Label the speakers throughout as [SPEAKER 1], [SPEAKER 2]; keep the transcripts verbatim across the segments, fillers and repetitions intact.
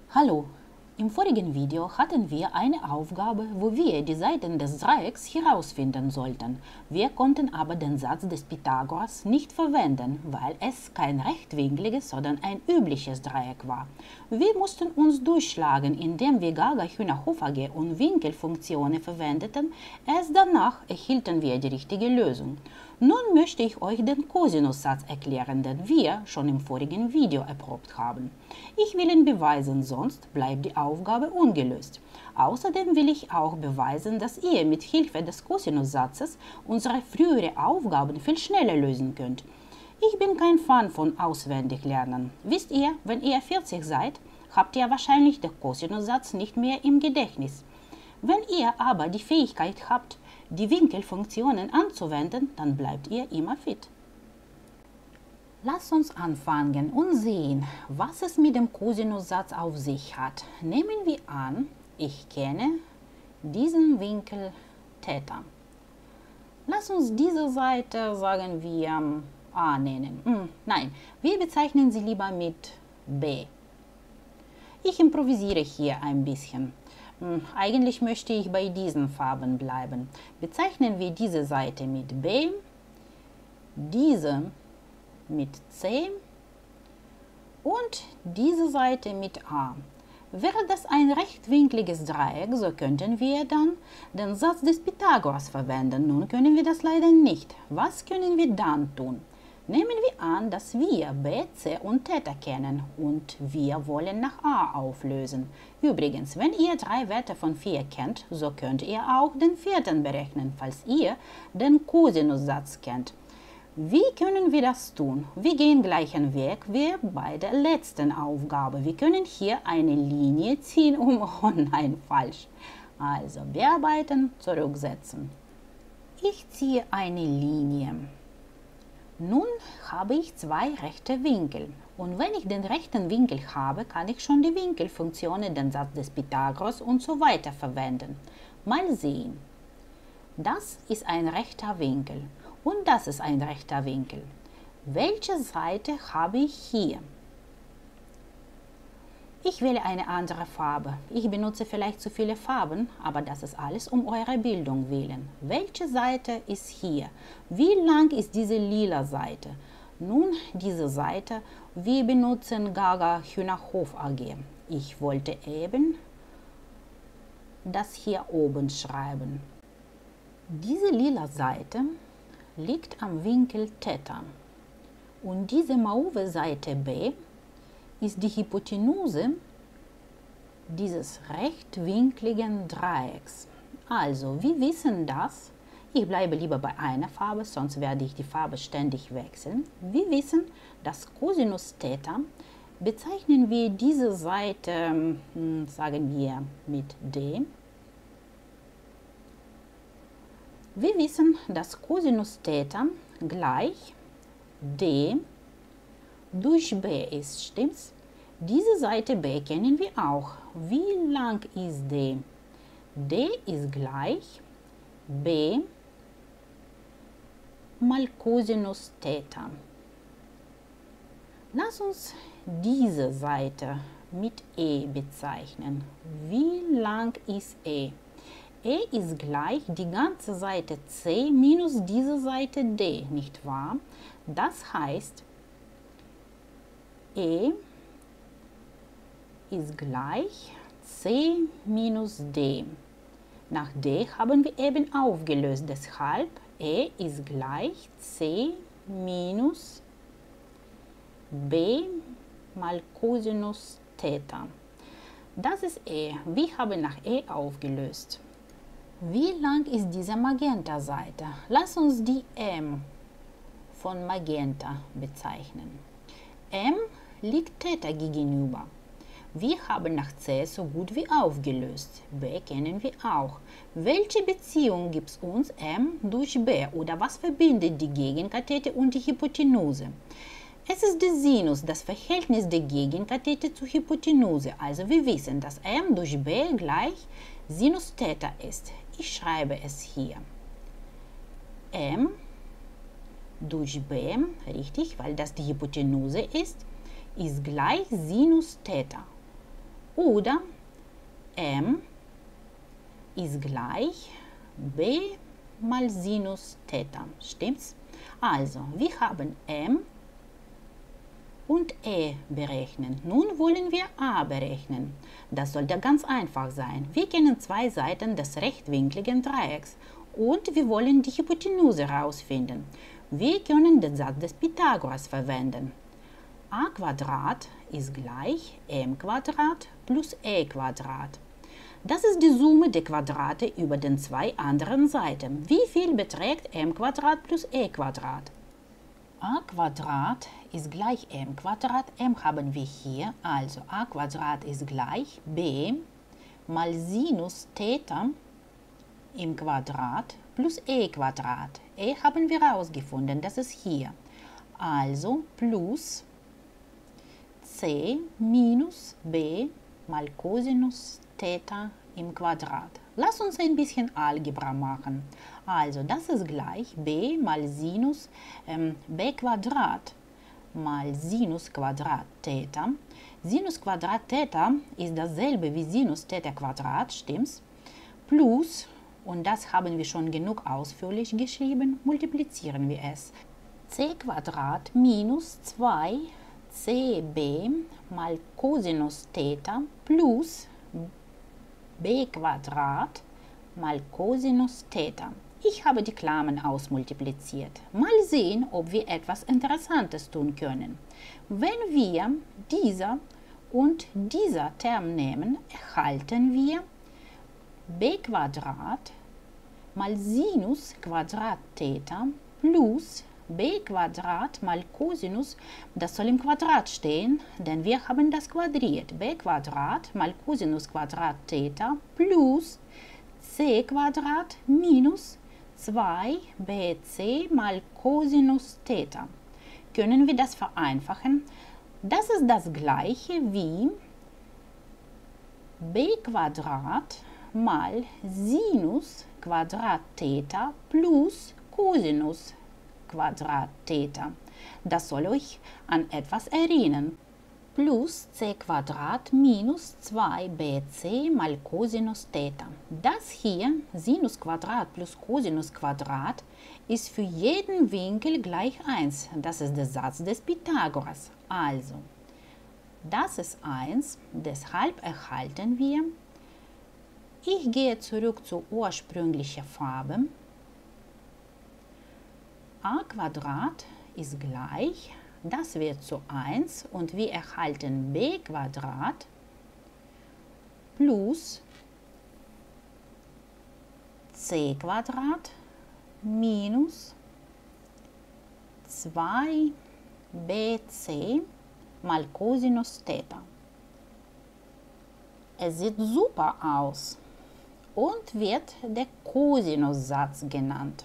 [SPEAKER 1] Hallo! Im vorigen Video hatten wir eine Aufgabe, wo wir die Seiten des Dreiecks herausfinden sollten. Wir konnten aber den Satz des Pythagoras nicht verwenden, weil es kein rechtwinkliges, sondern ein übliches Dreieck war. Wir mussten uns durchschlagen, indem wir Gaga-Hühner-Hofer-G und Winkelfunktionen verwendeten. Erst danach erhielten wir die richtige Lösung. Nun möchte ich euch den Cosinussatz erklären, den wir schon im vorigen Video erprobt haben. Ich will ihn beweisen, sonst bleibt die Aufgabe ungelöst. Außerdem will ich auch beweisen, dass ihr mit Hilfe des Cosinussatzes unsere frühere Aufgaben viel schneller lösen könnt. Ich bin kein Fan von Auswendiglernen. Wisst ihr, wenn ihr vierzig seid, habt ihr wahrscheinlich den Cosinussatz nicht mehr im Gedächtnis. Wenn ihr aber die Fähigkeit habt, die Winkelfunktionen anzuwenden, dann bleibt ihr immer fit. Lasst uns anfangen und sehen, was es mit dem Cosinussatz auf sich hat. Nehmen wir an, ich kenne diesen Winkel Theta. Lass uns diese Seite, sagen wir, A nennen. Hm, nein, wir bezeichnen sie lieber mit B. Ich improvisiere hier ein bisschen. Hm, eigentlich möchte ich bei diesen Farben bleiben. Bezeichnen wir diese Seite mit B, diese mit C und diese Seite mit A. Wäre das ein rechtwinkliges Dreieck, so könnten wir dann den Satz des Pythagoras verwenden. Nun können wir das leider nicht. Was können wir dann tun? Nehmen wir an, dass wir B, C und Theta kennen und wir wollen nach A auflösen. Übrigens, wenn ihr drei Werte von vier kennt, so könnt ihr auch den vierten berechnen, falls ihr den Cosinussatz kennt. Wie können wir das tun? Wir gehen gleichen Weg wie bei der letzten Aufgabe. Wir können hier eine Linie ziehen, um, oh nein, falsch. Also bearbeiten, zurücksetzen. Ich ziehe eine Linie. Nun habe ich zwei rechte Winkel. Und wenn ich den rechten Winkel habe, kann ich schon die Winkelfunktionen, den Satz des Pythagoras und so weiter verwenden. Mal sehen. Das ist ein rechter Winkel. Und das ist ein rechter Winkel. Welche Seite habe ich hier? Ich wähle eine andere Farbe. Ich benutze vielleicht zu viele Farben, aber das ist alles um eure Bildung willen. Welche Seite ist hier? Wie lang ist diese lila Seite? Nun, diese Seite, wir benutzen Gaga-Hühner-Hofer G. Ich wollte eben das hier oben schreiben. Diese lila Seite liegt am Winkel Theta. Und diese mauve Seite B ist die Hypotenuse dieses rechtwinkligen Dreiecks. Also, wir wissen das. Ich bleibe lieber bei einer Farbe, sonst werde ich die Farbe ständig wechseln. Wir wissen, dass Cosinus Theta bezeichnen wir diese Seite, sagen wir, mit D. Wir wissen, dass Cosinus Theta gleich D durch B ist, stimmt's? Diese Seite B kennen wir auch. Wie lang ist D? D ist gleich B mal Cosinus Theta. Lass uns diese Seite mit E bezeichnen. Wie lang ist E? E ist gleich die ganze Seite C minus diese Seite D, nicht wahr? Das heißt, E ist gleich C minus D. Nach D haben wir eben aufgelöst, deshalb E ist gleich C minus B mal Cosinus Theta. Das ist E. Wir haben nach E aufgelöst. Wie lang ist diese Magenta-Seite? Lass uns die M von Magenta bezeichnen. M liegt Theta gegenüber. Wir haben nach C so gut wie aufgelöst. B kennen wir auch. Welche Beziehung gibt es uns M durch B? Oder was verbindet die Gegenkathete und die Hypotenuse? Es ist der Sinus, das Verhältnis der Gegenkathete zur Hypotenuse. Also wir wissen, dass M durch B gleich Sinus Theta ist. Ich schreibe es hier. M durch B, richtig, weil das die Hypotenuse ist, ist gleich Sinus Theta. Oder m ist gleich b mal Sinus Theta. Stimmt's? Also, wir haben m und e berechnen. Nun wollen wir a berechnen. Das sollte ganz einfach sein. Wir kennen zwei Seiten des rechtwinkligen Dreiecks und wir wollen die Hypotenuse herausfinden. Wir können den Satz des Pythagoras verwenden. A Quadrat ist gleich m Quadrat plus e Quadrat. Das ist die Summe der Quadrate über den zwei anderen Seiten. Wie viel beträgt m Quadrat plus e Quadrat? A Quadrat ist gleich m Quadrat. M haben wir hier, also a Quadrat ist gleich b mal Sinus Theta im Quadrat plus e Quadrat. E haben wir herausgefunden, das ist hier. Also plus c minus b mal Cosinus Theta im Quadrat. Lass uns ein bisschen Algebra machen. Also das ist gleich b mal Sinus ähm, b Quadrat mal Sinus Quadrat Theta. Sinus Quadrat Theta ist dasselbe wie Sinus Theta Quadrat, stimmt's? Plus, und das haben wir schon genug ausführlich geschrieben, multiplizieren wir es. C Quadrat minus zwei c b mal Cosinus Theta plus b Quadrat mal Cosinus Theta. Ich habe die Klammern ausmultipliziert. Mal sehen, ob wir etwas Interessantes tun können. Wenn wir dieser und dieser Term nehmen, erhalten wir b Quadrat mal Sinus Quadrat Theta plus b Quadrat mal Cosinus, das soll im Quadrat stehen, denn wir haben das quadriert. B Quadrat mal Cosinus Quadrat Theta plus c Quadrat minus zwei b c mal Cosinus Theta. Können wir das vereinfachen? Das ist das gleiche wie b Quadrat mal Sinus Quadrat Theta plus Cosinus Quadrat Theta. Das soll euch an etwas erinnern. Plus c Quadrat minus zwei b c mal Cosinus Theta. Das hier, Sinus Quadrat plus Cosinus Quadrat, ist für jeden Winkel gleich eins. Das ist der Satz des Pythagoras. Also, das ist eins, deshalb erhalten wir. Ich gehe zurück zur ursprünglichen Farbe. A Quadrat ist gleich, das wird zu eins und wir erhalten b Quadrat plus c Quadrat minus zwei b c mal Cosinus Theta. Es sieht super aus und wird der Cosinussatz genannt.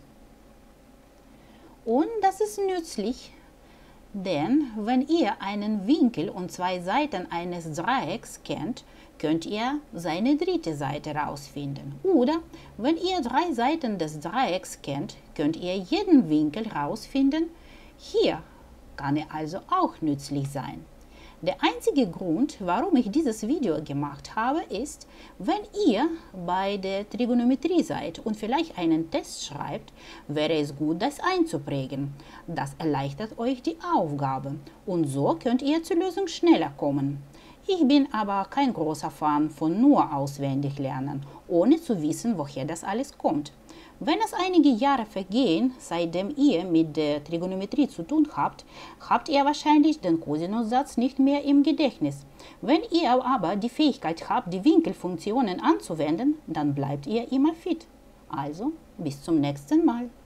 [SPEAKER 1] Und das ist nützlich, denn wenn ihr einen Winkel und zwei Seiten eines Dreiecks kennt, könnt ihr seine dritte Seite herausfinden. Oder wenn ihr drei Seiten des Dreiecks kennt, könnt ihr jeden Winkel herausfinden. Hier kann er also auch nützlich sein. Der einzige Grund, warum ich dieses Video gemacht habe, ist, wenn ihr bei der Trigonometrie seid und vielleicht einen Test schreibt, wäre es gut, das einzuprägen. Das erleichtert euch die Aufgabe und so könnt ihr zur Lösung schneller kommen. Ich bin aber kein großer Fan von nur auswendig lernen, ohne zu wissen, woher das alles kommt. Wenn es einige Jahre vergehen, seitdem ihr mit der Trigonometrie zu tun habt, habt ihr wahrscheinlich den Cosinussatz nicht mehr im Gedächtnis. Wenn ihr aber die Fähigkeit habt, die Winkelfunktionen anzuwenden, dann bleibt ihr immer fit. Also, bis zum nächsten Mal.